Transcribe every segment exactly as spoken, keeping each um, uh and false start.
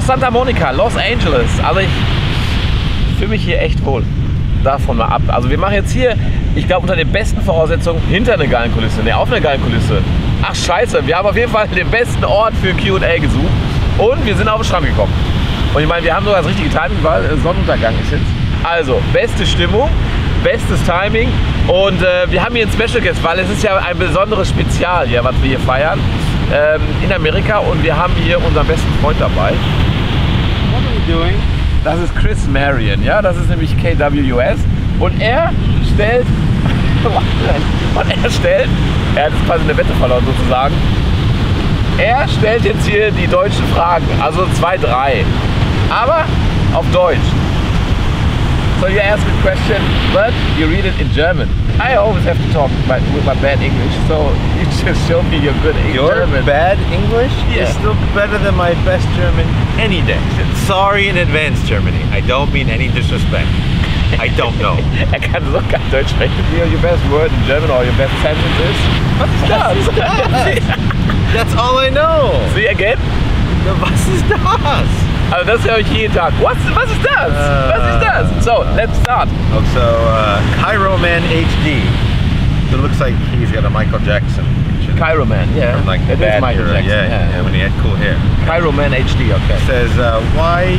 Santa Monica, Los Angeles. Also ich fühle mich hier echt wohl. Davon mal ab. Also wir machen jetzt hier, ich glaube unter den besten Voraussetzungen, hinter einer geilen Kulisse, ne, auf einer geilen Kulisse. Ach scheiße, wir haben auf jeden Fall den besten Ort für Q und A gesucht und wir sind auf den Strand gekommen. Und ich meine, wir haben sogar das richtige Timing, weil Sonnenuntergang ist jetzt. Also, beste Stimmung, bestes Timing und äh, wir haben hier einen Special Guest, weil es ist ja ein besonderes Spezial hier, was wir hier feiern ähm, in Amerika und wir haben hier unseren besten Freund dabei. What are you doing? Das ist Chris Marion, ja, das ist nämlich K W U S und er stellt, und er stellt, er hat jetzt quasi eine Wette verloren sozusagen, er stellt jetzt hier die deutschen Fragen, also zwei, drei, aber auf Deutsch. So you ask a question, but you read it in German. I always have to talk my, with my bad English, so you just show me your good Your German. bad English Yeah. is still better than my best German any day. Sorry in advance, Germany. I don't mean any disrespect. I don't know. Er kann so kein Deutsch sprechen. Your, your best word in German or your best sentence is? Was ist das? That's all I know. See again? Was ist das? Also das höre ich jeden Tag. Was, was ist das? Uh, was ist das? So, let's start. Oh, so uh, Cairo Man H D. It looks like he's got a Michael Jackson. Cairo Man, yeah. From like It is Bad Michael era. Jackson. Yeah, yeah, yeah, when he had cool hair. Cairo Man H D, okay. It says, uh, why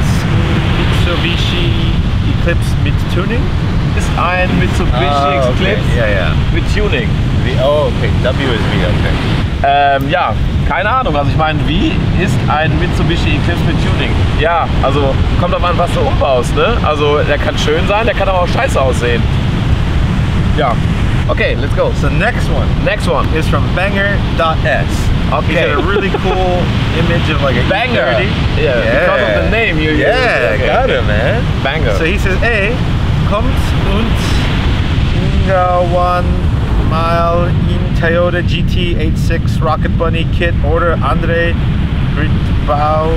Mitsubishi Eclipse mit Tuning? Ist ein Mitsubishi Ah, okay. Eclipse Yeah, yeah. mit Tuning. V, oh, okay. W is V, okay. Ähm, ja, keine Ahnung. Also ich meine, wie ist ein Mitsubishi Eclipse mit Tuning? Ja, also kommt drauf an, was du umbaust, ne? Also der kann schön sein, der kann aber auch scheiße aussehen. Ja. Okay, let's go. So next one Next one. is from Banger dot S. Okay. He's got a really cool image of like a Banger. E thirty. Yeah, because of the name you Yeah, use. Okay, got okay. it, man. Banger. So he says, ey, kommt und irgendwann mal in Toyota G T eighty-six Rocket Bunny Kit oder andere Bauen.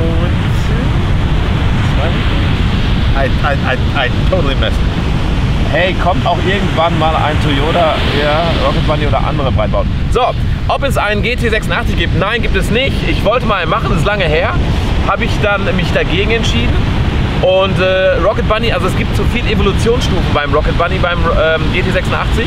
I, I, I, I totally messed it. Hey, kommt auch irgendwann mal ein Toyota, ja, Rocket Bunny oder andere Breitbauten. So, ob es einen G T sechsundachtzig gibt? Nein, gibt es nicht. Ich wollte mal einen machen, das ist lange her. Habe ich dann mich dagegen entschieden. Und äh, Rocket Bunny, also es gibt so viele Evolutionsstufen beim Rocket Bunny, beim ähm, G T sechsundachtzig.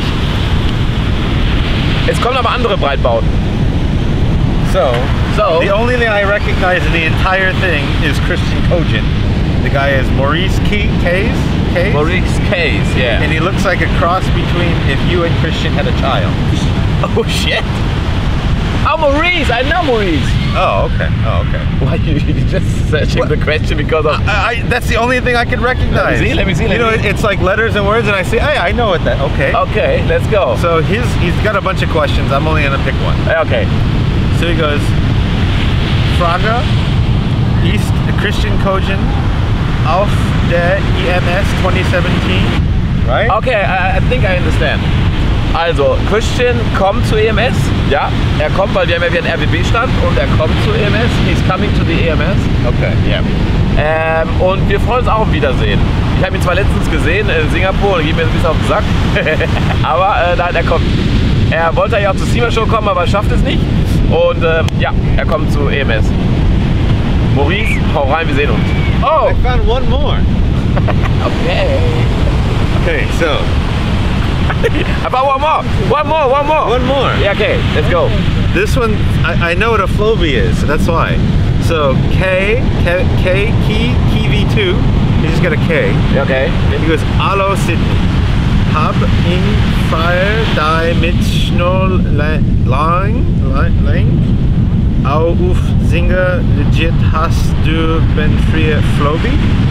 Es kommen aber andere Breitbauten. So, So, the only thing I recognize in the entire thing is Christian Kogin. The guy is Maurice Key, Case, Case? Maurice Case, yeah. And he looks like a cross between if you and Christian had a child. Oh shit! Oh, Maurice! I know Maurice! Oh, okay. Oh, okay. Why you you just searching What? the question because of... I, I, that's the only thing I can recognize. Let me see, let me see, let you know, me see. it's like letters and words, and I say, hey, I know what that. Okay. Okay, let's go. So his, he's got a bunch of questions. I'm only gonna pick one. Okay. So he goes, Frage, ist Christian Kogin auf der E M S twenty seventeen, right? Okay, I, I think I understand. Also, Christian kommt zu E M S. Ja, er kommt, weil wir haben ja wieder einen R B B-Stand und er kommt zu E M S. He's coming to the E M S. Okay. Yeah. Ähm, und wir freuen uns auch im Wiedersehen. Ich habe ihn zwar letztens gesehen in Singapur und geht mir ein bisschen auf den Sack. aber äh, nein, er kommt. Er wollte ja auch zur SEMA Show kommen, aber schafft es nicht. Und ähm, ja, er kommt zu E M S. Maurice, hau rein, wir sehen uns. Oh! I found one more. Okay. Okay, so About one more. One more, one more. one more. Yeah, okay, let's go. This one, I, I know what a Floby is, so that's why. So K, K, K, Key, Key V two. He just got a K. Okay. He goes, Hallo Sydney. Hab in Fire die mit Schnurr lang, lang, auf Singer legit hast du ben free Floby?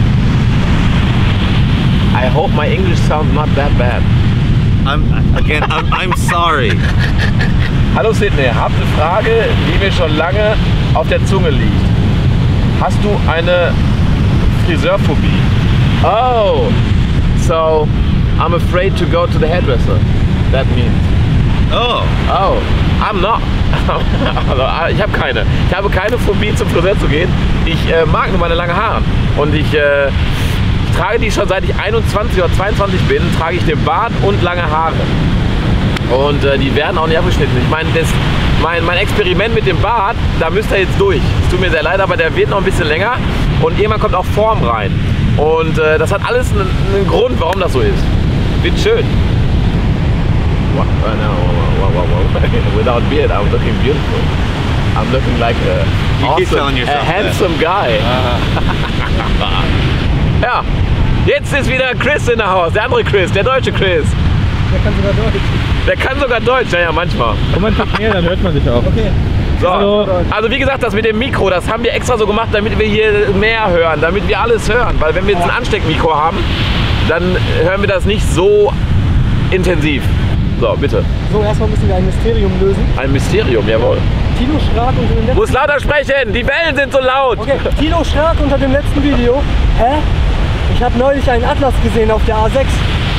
I hope my English sounds not that bad. I'm, again, I'm, I'm sorry. Hallo Sydney, hab eine Frage, die mir schon lange auf der Zunge liegt. Hast du eine Friseurphobie? Oh, so I'm afraid to go to the hairdresser. That means. Oh. Oh, I'm not. Also, ich habe keine. Ich habe keine Phobie, zum Friseur zu gehen. Ich äh, mag nur meine langen Haare. Und ich, äh, ich trage die schon seit ich einundzwanzig oder zweiundzwanzig bin, trage ich den Bart und lange Haare. Und äh, die werden auch nicht abgeschnitten. Ich meine, das, mein, mein Experiment mit dem Bart, da müsst ihr jetzt durch. Es tut mir sehr leid, aber der wird noch ein bisschen länger und irgendwann kommt auch Form rein. Und äh, das hat alles einen, einen Grund, warum das so ist. Wird schön. Wow, wow, wow, wow. Without beard, I'm looking beautiful. I'm looking like a, awesome, a handsome guy. Ja, jetzt ist wieder Chris in der Haus, der andere Chris, der deutsche Chris. Der kann sogar Deutsch. Der kann sogar Deutsch, naja, manchmal. Komm mal näher, dann hört man dich auch. Okay. So, also wie gesagt, das mit dem Mikro, das haben wir extra so gemacht, damit wir hier mehr hören, damit wir alles hören. Weil wenn wir jetzt ein Ansteckmikro haben, dann hören wir das nicht so intensiv. So, bitte. So, erstmal müssen wir ein Mysterium lösen. Ein Mysterium, jawohl. Tino Schrak unter dem letzten... Muss lauter sprechen, die Wellen sind so laut. Okay, Tino Schrak unter dem letzten Video. Hä? Ich habe neulich einen Atlas gesehen auf der A sechs.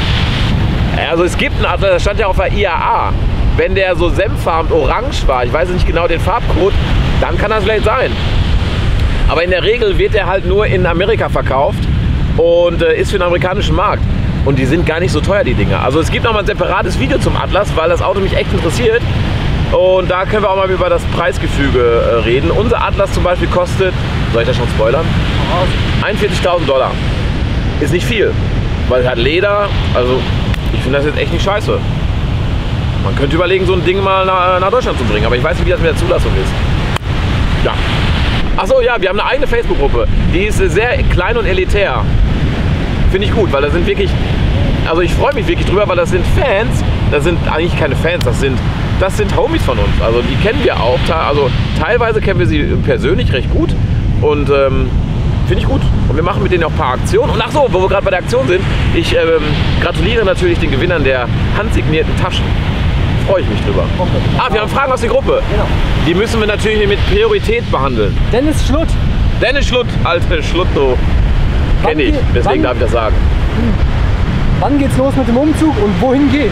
Also es gibt einen Atlas, der stand ja auf der I A A. Wenn der so senffarben orange war, ich weiß nicht genau den Farbcode, dann kann das vielleicht sein. Aber in der Regel wird der halt nur in Amerika verkauft und äh, ist für den amerikanischen Markt. Und die sind gar nicht so teuer, die Dinger. Also es gibt noch mal ein separates Video zum Atlas, weil das Auto mich echt interessiert. Und da können wir auch mal über das Preisgefüge äh, reden. Unser Atlas zum Beispiel kostet, soll ich das schon spoilern? einundvierzigtausend Dollar. Ist nicht viel, weil es hat Leder, also ich finde das jetzt echt nicht scheiße. Man könnte überlegen, so ein Ding mal nach, nach Deutschland zu bringen, aber ich weiß nicht, wie das mit der Zulassung ist. Ja. Achso, ja, wir haben eine eigene Facebook-Gruppe. Die ist sehr klein und elitär. Finde ich gut, weil da sind wirklich, also ich freue mich wirklich drüber, weil das sind Fans, das sind eigentlich keine Fans, das sind, das sind Homies von uns. Also die kennen wir auch, also teilweise kennen wir sie persönlich recht gut und ähm, finde ich gut. Und wir machen mit denen auch ein paar Aktionen. Und ach so, wo wir gerade bei der Aktion sind, ich ähm, gratuliere natürlich den Gewinnern der handsignierten Taschen. Freue ich mich drüber. Okay. Ah, wir haben Fragen aus der Gruppe. Genau. Die müssen wir natürlich mit Priorität behandeln. Dennis Schlutt. Dennis Schlutt, alte Schlutto. Kenne ich, deswegen darf ich das sagen. Wann geht's los mit dem Umzug und wohin geht's?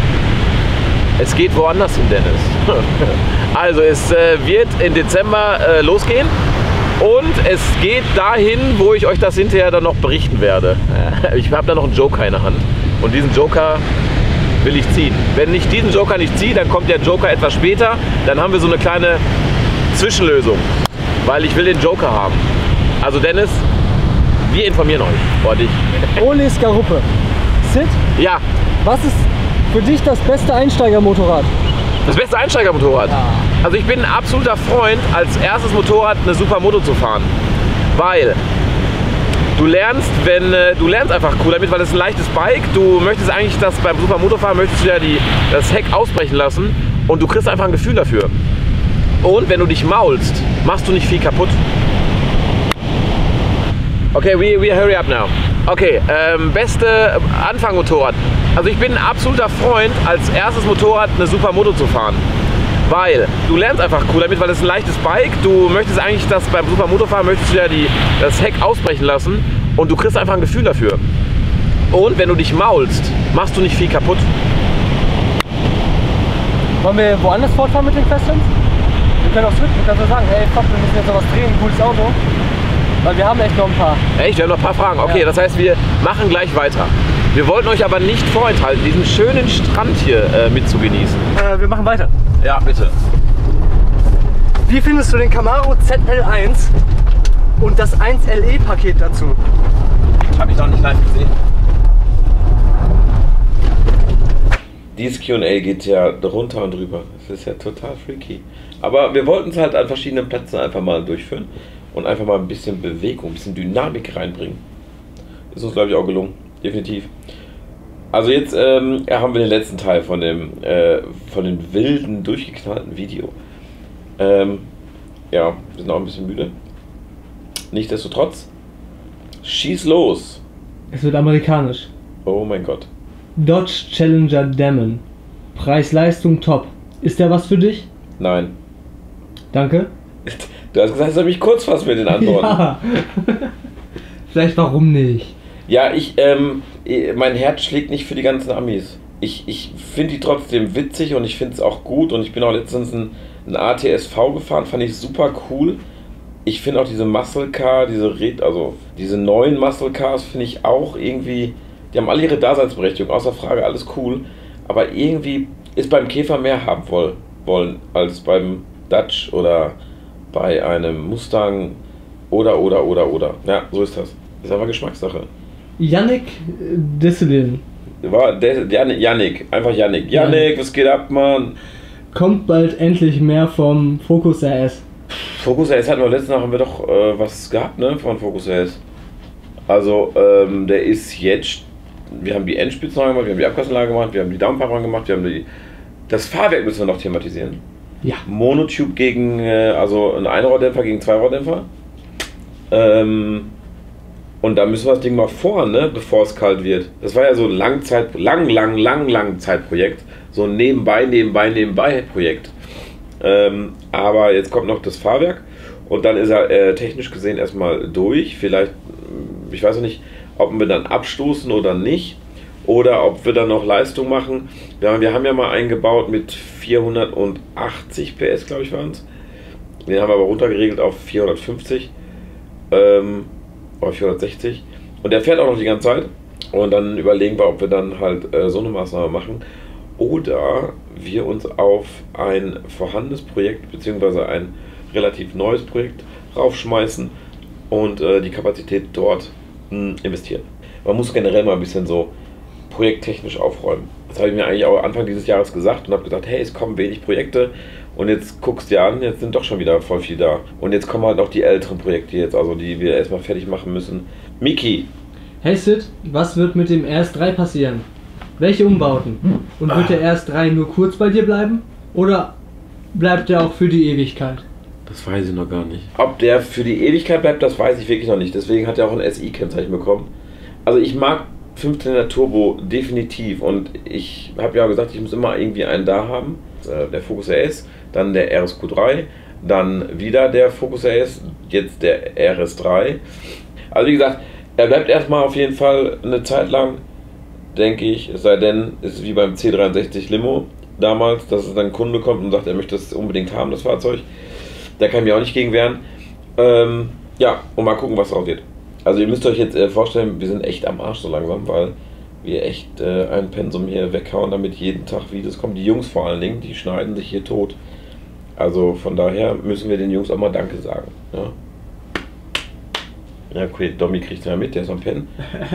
Es geht woanders hin, Dennis. Also es äh, wird im Dezember äh, losgehen und es geht dahin, wo ich euch das hinterher dann noch berichten werde. Ich habe da noch einen Joker in der Hand und diesen Joker will ich ziehen. Wenn ich diesen Joker nicht ziehe, dann kommt der Joker etwas später. Dann haben wir so eine kleine Zwischenlösung, weil ich will den Joker haben. Also Dennis, wir informieren euch. Oder dich. Ole Skaruppe. Sid, Ja, was ist für dich das beste Einsteigermotorrad? das beste Einsteigermotorrad. Ja. Also ich bin ein absoluter Freund, als erstes Motorrad eine Supermoto zu fahren. Weil du lernst, wenn äh, du lernst einfach cool damit, weil es ein leichtes Bike. Du möchtest eigentlich das beim Supermotofahren möchtest du ja die, das Heck ausbrechen lassen und du kriegst einfach ein Gefühl dafür. Und wenn du dich maulst, machst du nicht viel kaputt. Okay, we, we hurry up now. Okay, ähm, beste Anfangmotorrad. Also ich bin ein absoluter Freund, als erstes Motorrad eine Supermoto zu fahren. Weil du lernst einfach cool damit, weil es ein leichtes Bike. Du möchtest eigentlich das beim Supermotofahren möchtest du ja die, das Heck ausbrechen lassen und du kriegst einfach ein Gefühl dafür. Und wenn du dich maulst, machst du nicht viel kaputt. Wollen wir woanders fortfahren mit den Questions? Wir können auch switchen, du kannst ja sagen, hey, fuck, wir müssen jetzt noch was drehen, ein cooles Auto. Weil wir haben echt noch ein paar. Echt? Wir haben noch ein paar Fragen. Okay, ja. Das heißt, wir machen gleich weiter. Wir wollten euch aber nicht vorenthalten, diesen schönen Strand hier äh, mit zu genießen. Äh, wir machen weiter. Ja, bitte. Wie findest du den Camaro Z L eins und das eins L E-Paket dazu? Habe ich noch nicht live gesehen. Dieses Q und A geht ja drunter und drüber. Das ist ja total freaky. Aber wir wollten es halt an verschiedenen Plätzen einfach mal durchführen und einfach mal ein bisschen Bewegung, ein bisschen Dynamik reinbringen. Ist uns, glaube ich, auch gelungen. Definitiv. Also jetzt ähm, haben wir den letzten Teil von dem, äh, von dem wilden, durchgeknallten Video. Ähm, ja, wir sind auch ein bisschen müde. Nichtsdestotrotz, schieß los. Es wird amerikanisch. Oh mein Gott. Dodge Challenger Demon. Preis-Leistung top. Ist der was für dich? Nein. Danke. Du hast gesagt, es soll mich kurz fassen mit den Antworten. Ja. Vielleicht warum nicht? Ja, ich, ähm, mein Herz schlägt nicht für die ganzen Amis. Ich, ich finde die trotzdem witzig und ich finde es auch gut und ich bin auch letztens ein, ein A T S V gefahren, fand ich super cool. Ich finde auch diese Muscle Car, diese Red, also diese neuen Muscle Cars finde ich auch irgendwie, die haben alle ihre Daseinsberechtigung, außer Frage, alles cool. Aber irgendwie ist beim Käfer mehr haben wollen als beim Dutch oder bei einem Mustang oder, oder, oder, oder. Ja, so ist das. Das ist aber Geschmackssache. Yannick Disselin. War der, der Yannick, einfach Yannick. Yannick, was geht ab, Mann? Kommt bald endlich mehr vom Focus R S. Focus R S hatten wir letztes Mal haben wir doch äh, was gehabt, ne, von Focus R S. Also, ähm, der ist jetzt, wir haben die Endspitzen gemacht, wir haben die Abgasanlage gemacht, wir haben die Dampfpaarung gemacht, wir haben die, das Fahrwerk müssen wir noch thematisieren. Ja. Monotube gegen, äh, also ein Einrohrdämpfer gegen Zweirohrdämpfer. Ähm, und da müssen wir das Ding mal fahren, ne, bevor es kalt wird. Das war ja so ein Langzeit, lang, lang, lang, lang Zeitprojekt. So ein nebenbei, nebenbei, nebenbei Projekt. Ähm, aber jetzt kommt noch das Fahrwerk und dann ist er äh, technisch gesehen erstmal durch. Vielleicht, ich weiß noch nicht, ob wir dann abstoßen oder nicht. Oder ob wir dann noch Leistung machen. Ja, wir haben ja mal eingebaut mit vierhundertachtzig P S, glaube ich, waren es. Den haben wir aber runtergeregelt auf vierhundertfünfzig. Ähm, oder vierhundertsechzig. Und der fährt auch noch die ganze Zeit. Und dann überlegen wir, ob wir dann halt äh, so eine Maßnahme machen. Oder wir uns auf ein vorhandenes Projekt, beziehungsweise ein relativ neues Projekt raufschmeißen und äh, die Kapazität dort mh, investieren. Man muss generell mal ein bisschen so projekttechnisch aufräumen. Das habe ich mir eigentlich auch Anfang dieses Jahres gesagt und habe gesagt, hey, es kommen wenig Projekte und jetzt guckst du dir an, jetzt sind doch schon wieder voll viel da. Und jetzt kommen halt noch die älteren Projekte jetzt, also die wir erstmal fertig machen müssen. Miki! Hey Sid, was wird mit dem R S drei passieren? Welche Umbauten? Und wird der R S drei nur kurz bei dir bleiben? Oder bleibt der auch für die Ewigkeit? Das weiß ich noch gar nicht. Ob der für die Ewigkeit bleibt, das weiß ich wirklich noch nicht. Deswegen hat er auch ein S I-Kennzeichen bekommen. Also ich mag fünfzylinder Turbo definitiv und ich habe ja gesagt, ich muss immer irgendwie einen da haben. Der Focus R S, dann der R S Q drei, dann wieder der Focus R S, jetzt der R S drei. Also wie gesagt, er bleibt erstmal auf jeden Fall eine Zeit lang, denke ich, es sei denn, es ist wie beim C dreiundsechzig Limo damals, dass es dann ein Kunde kommt und sagt, er möchte das unbedingt haben, das Fahrzeug. Da kann ich mir auch nicht gegen wehren. Ähm, ja, und mal gucken, was drauf wird. Also ihr müsst euch jetzt äh, vorstellen, wir sind echt am Arsch so langsam, weil wir echt äh, ein Pensum hier weghauen, damit jeden Tag Videos kommen. Die Jungs vor allen Dingen, die schneiden sich hier tot. Also von daher müssen wir den Jungs auch mal Danke sagen. Ja, ja okay, Domi kriegt ja mit, der ist am Pennen.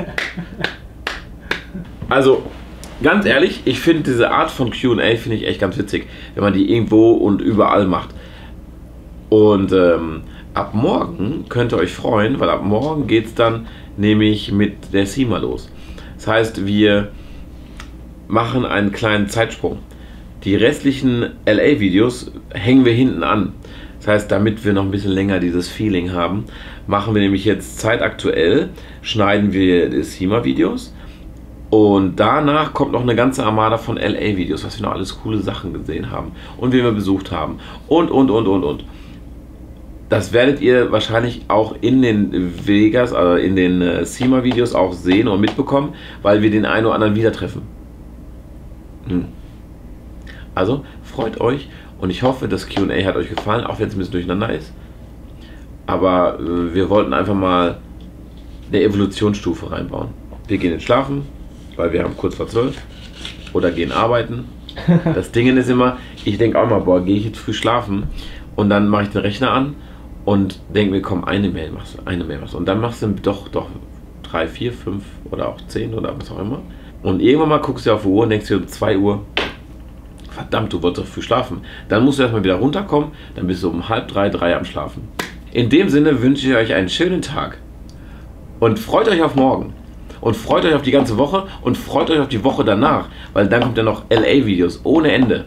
Also, ganz ehrlich, ich finde diese Art von Q und A finde ich echt ganz witzig, wenn man die irgendwo und überall macht. Und ähm, ab morgen könnt ihr euch freuen, weil ab morgen geht es dann nämlich mit der SEMA los. Das heißt, wir machen einen kleinen Zeitsprung. Die restlichen L A-Videos hängen wir hinten an. Das heißt, damit wir noch ein bisschen länger dieses Feeling haben, machen wir nämlich jetzt zeitaktuell, schneiden wir die SEMA-Videos. Und danach kommt noch eine ganze Armada von L A-Videos, was wir noch alles coole Sachen gesehen haben und wen wir besucht haben und, und, und, und, und. Das werdet ihr wahrscheinlich auch in den Vegas, also in den äh, SEMA-Videos auch sehen und mitbekommen, weil wir den einen oder anderen wieder treffen. Hm. Also freut euch und ich hoffe, das Q und A hat euch gefallen, auch wenn es ein bisschen durcheinander ist. Aber äh, wir wollten einfach mal eine Evolutionsstufe reinbauen. Wir gehen jetzt schlafen, weil wir haben kurz vor zwölf, oder gehen arbeiten. Das Ding ist immer, ich denke auch mal, boah, gehe ich jetzt früh schlafen und dann mache ich den Rechner an und denke mir, komm, eine Mail machst du, eine Mail machst du. Und dann machst du doch, doch drei, vier, fünf oder auch zehn oder was auch immer. Und irgendwann mal guckst du auf die Uhr und denkst dir um zwei Uhr, verdammt, du wolltest doch früh schlafen. Dann musst du erstmal wieder runterkommen, dann bist du um halb drei, drei am Schlafen. In dem Sinne wünsche ich euch einen schönen Tag und freut euch auf morgen. Und freut euch auf die ganze Woche und freut euch auf die Woche danach, weil dann kommt ja noch L A-Videos ohne Ende.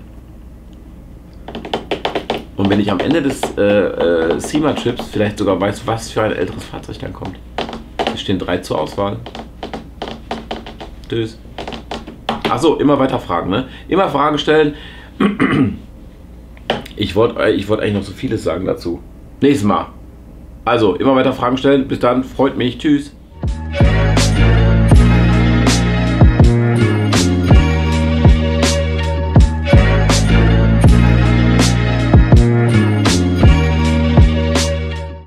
Und wenn ich am Ende des äh, äh, SEMA-Trips vielleicht sogar weiß, was für ein älteres Fahrzeug dann kommt. Es stehen drei zur Auswahl. Tschüss. Achso, immer weiter fragen, ne? Immer Fragen stellen. Ich wollte ich wollt eigentlich noch so vieles sagen dazu. Nächstes Mal. Also, immer weiter Fragen stellen. Bis dann. Freut mich. Tschüss.